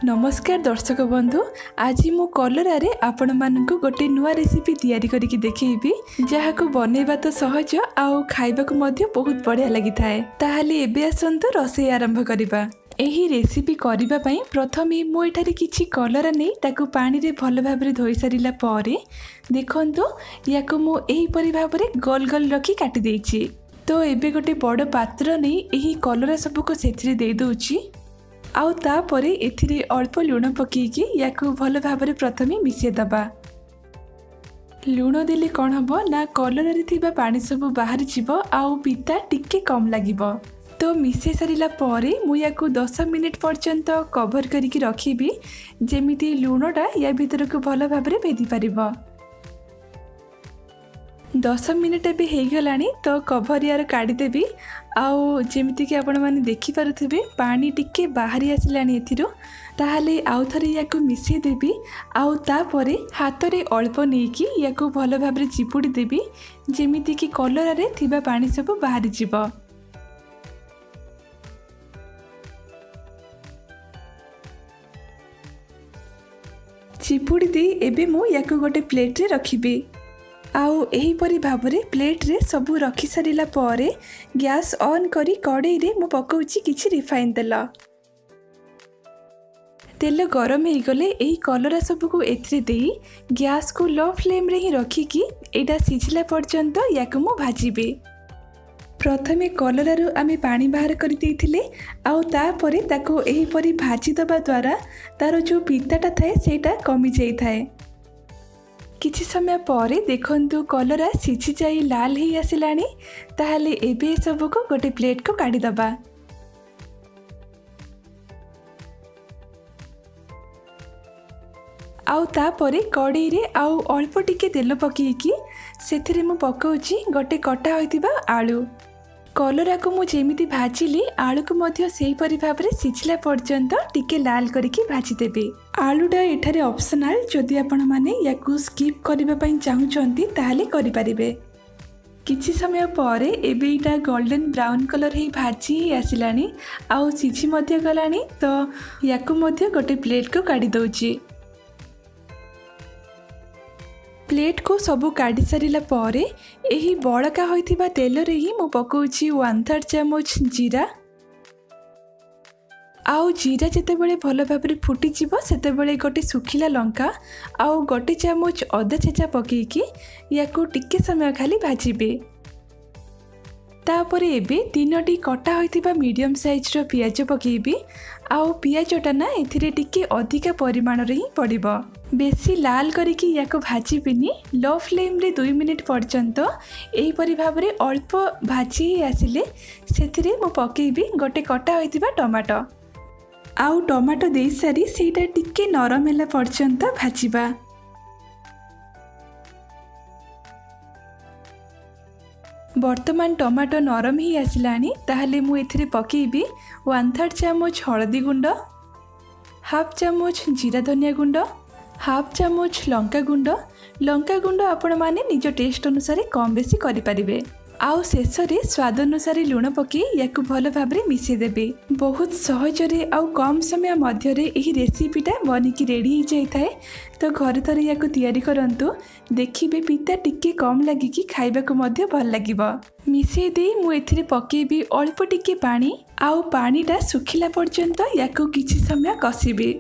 नमस्कार दर्शक बंधु। आज मु कलरा रे आपण मानकु गोटे नुआ रेसिपी तैयारी करिकि देखैबी जहाको बनेबा तो सहज आउ खाइबाकु मध्ये बहुत बढ़िया लागि थाए। ताहाले एबे आसंतु रोषेई आरंभ करिबा। एही रेसिपी करिबा पई प्रथमे मु एठारे किछि कलरा नै ताकु पानी रे भल भाबरे धोई सारिला पारे देखंतु याको मु एही परि भाबरे गोल गोल रखी काटि देइछि। तो एबे गोटे बड़ पात्र नै एही कलरा सबको सेथिरे देइ दोछि आउ तापरे एथिरे अल्प लुण पकेइकी याकु भल भाबरे प्रथमे मिसे दबा। लुण देले कोन हबो ना कलरा रे थिबा पानी सब बाहर जिवो आउ पिता टिके कम लागिवो। तो मिसे सारिला परे मु याकु 10 मिनिट पर्यंत कवर करिकि रखिबी जेमिति लुणटा या भीतर को भल भाबरे भेदी परिबो। 10 मिनिट भी हो गलानी तो कवर यार काढ़ी देवी आउ जेमिति कि आपण माने देखि पारुथिबे पानी टिके बाहरी आसिलानी एथिरो। ताहाले आउ थरे याकु मिसे देवी आउ तापरे हाथ रे अल्प नेकी याकु भल भाबरे चिपुडी देवी जेमिति कि कलरा रे थिबा पानी सब बाहरी जिवो। चिपुडी दे एबे मु याकु गोटे प्लेट रे रखिबे आउ एही परी भाबरे प्लेट रे सबू रखी सारिला परे गैस ऑन करी कड़ाई रे मु पकाउची किछि रिफाइन तेल गरम हो गले एही कलरा सबको एथरे देई गैस को लो फ्लेम रे ही रखी कि एटा सिझिला पर्यंत याकु मु भाजीबे। प्रथमे कलरा रु आमे पानी बाहर करि देइथिले आउ तापरे ताको एही परी भाजी दबा द्वारा तारो जो पिताटा थाए सेटा कमी जाई थाए। किछि समय परे देखंतु कलरा सिझी जाई लाल ही आसिलानी। ताहाले एबे सबको गोटे प्लेट को काढी दबा। आउ तापरे कड़ाई रे आउ अल्प टिके तेल पकेइकी सेथिरे मु पकाउची गोटे कटा होइतिबा आलू। कलरा को मु जेमिति भाजिली आलू को मध्य सेही परि भाबरे सिझिला पर्यंत टिके लाल करिकि भाजी देबे। आलूटा एठारे ऑप्शनल जदि आपण माने याकु स्किप करिबा पई चाहुचंती ताहाले करि परिबे। किछि समय परे एबे इटा गोल्डन ब्राउन कलर हे भाजी आसिलानी आउ सिझी मध्य गलानी। तो याकु मध्य गोटे प्लेट को काढी दउची। प्लेट को सबू काढ़ी सारिला परे एही बड़का होइथिबा तेल रे ही मु पकाउची 1/3 चामच जीरा आउ जीरा जेते बेले भल भाबरे फुटी जिवो सेते बेले गोटे सुखिला लंका आउ गोटे चामच अदा छेचा पकेइकी याकु टिके समय खाली भाजीबे। तापरे एबे 3टी कटा होइथिबा मीडियम साइज रो पियाज पकेइबी आउ पियाजटा ना एथिरे टिके अधिका परिमाण रे ही पड़िबो। बेसी लाल करिकि याको भाजीबिनी। लो फ्लेम रे 2 मिनिट पर्यंत एही परि भाबरे अल्प भाजी आसिले सेथिरे मु पकेइबी गोटे कटा होइथिबा टमाटो आउ टमाटो देई सारी सेटा टिके नरम होला पर्यंत भाजीबा। वर्तमान टमाटो नरम ही आसिलानी। ताहाले मु एथिरे पकेइबी 1/3 चामच हळदी गुंड, हाफ चामच जीरा धनिया गुंड, हाफ चामच लंका गुंड आपण माने निज टेस्ट अनुसार कम बेसी करि परिबे। आउ शेष रे स्वाद अनुसार लुण पके याकु भल भाबरे मिसे देबे। बहुत सहज रे आउ कम समय मध्य रे एही रेसिपीटा बनिकी रेडी हो जाई थाए। तो घर थरे याकु तैयारी करंतु देखिबे पिता टिके कम लागी कि खाइबा को मध्य भल लागिबो। मिसे दे मु एथिरे पकेबी अल्प टिके पानी आउ पानीटा सुखिला पर्यंत याकु किछि समय कसिबे।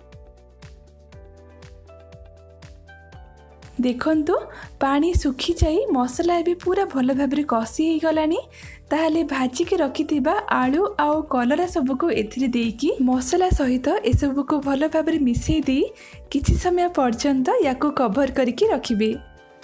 देखंतु पानी सुखी जाई मसला भी पूरा भल भाबरे कसी ही गलानी। ताहाले भाजी के रखिथिबा आलू आउ कलरा सबको एथिरे देकी मसला सहित ए सबको भल भाबरे मिसेई दे किछि समय पर्यंत याको कवर करिकि रखिबे।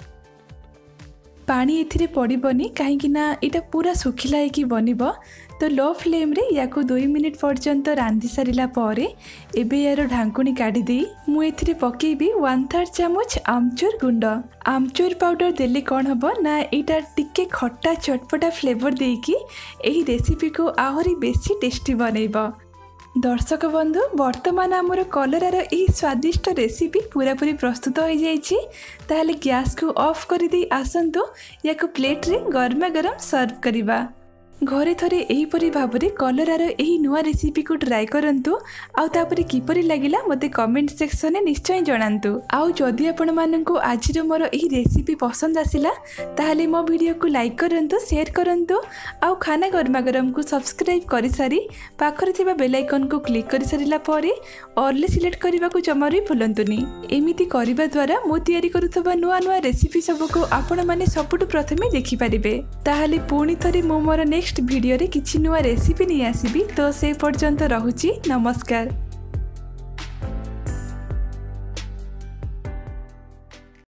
पानी एथिरे पड़िबनी काहेकि ना इटा पूरा सुखिला हेकी बनिबो। तो लो फ्लेम रे याको 2 मिनिट पर्यंत रांधि सारिला परे एबे यार ढांकुनी काढ़ी दे मु एथिरे पकेइबी 1/3 चामच आमचूर गुंड। आमचूर पाउडर देले कोन हबो ना एटा टिके खट्टा चटपटा फ्लेवर देकी एही रेसिपी को आहुरी बेसी टेस्टी बनैबो। दर्शक बंधु वर्तमान आमर कलरार यही स्वादिष्ट रेसिपी पूरा पूरी प्रस्तुत हो जाइए। ताहले गैस को ऑफ कर दे आसंतु याको प्लेट रे गरमा गरम सर्व करिबा। घरे थरे एहीपरि भाबरे कलरार एही नुआ रेसिपी को ट्राई करंतु आउ तापरे किपरि लागिला मते कमेंट सेक्शन में निश्चय जणांतु। आउ जदि आपण माननकु आजिर मोर एही रेसिपी पसंद आसिला ताहाले मो वीडियो को लाइक करंतु, शेयर करंतु आउ खाना गरमा गरम को सब्सक्राइब करि सारी पाखरे थिबा बेल आइकन को क्लिक करि सारिला परे ऑल सिलेक्ट करबा को जमारी भूलंतुनी। एमिति करबा द्वारा मो तयारी करूथबा नुआ नुआ रेसिपी सब को आपण माने सबुठु प्रथमे देखि परिबे। ताहाले पुणी थरे मो मोर नेक्स्ट वीडियो रे किछि नुआ रेसिपी नहीं आसीबी। तो से पर्यंत रहुची, नमस्कार।